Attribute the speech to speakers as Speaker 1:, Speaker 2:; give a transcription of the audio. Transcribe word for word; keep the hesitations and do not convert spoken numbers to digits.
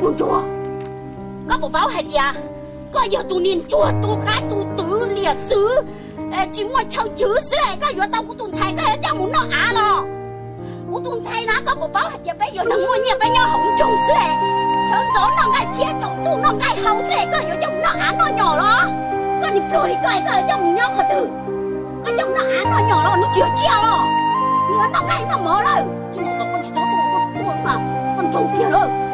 Speaker 1: muốn chùa có bộ báo hay à có giờ tu niên chùa tu khá tu tứ liệt xứ chỉ muốn chào chữ xứ lại có giờ tao cũng tuần thầy có cho muốn nó á lo cũng tuần thầy nó có bộ báo hay bây giờ nó mua nhiều bây giờ không trồng xứ lại sáng gió nó ngay chia trồng tu nó ngay hậu xứ lại có giờ cho nó á nó nhỏ lo có những rồi thì coi có cho muốn nhóc hả từ có cho nó á nó nhỏ lo nó chiều chiều lo nữa nó ngay nó mở rồi chứ nó tao con chỉ tao tu con tu mà con trồng kia rồi